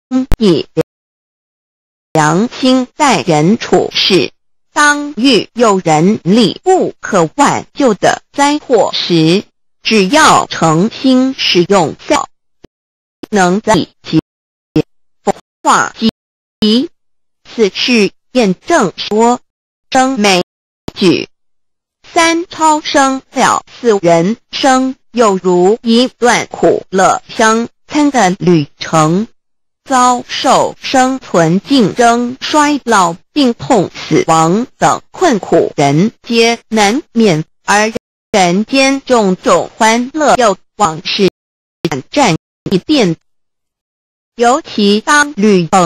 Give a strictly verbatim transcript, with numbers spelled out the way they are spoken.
以良心待人处事。当遇有人力不可挽救的灾祸时，只要诚心使用孝，能在其化吉。此事验证说生枚举。三超生了，四人生有如一段苦乐相参的旅程。遭受生存竞争、衰老、病痛、死亡等困苦，人皆难免，而人间种种欢乐又往事短暂一变。尤其当旅程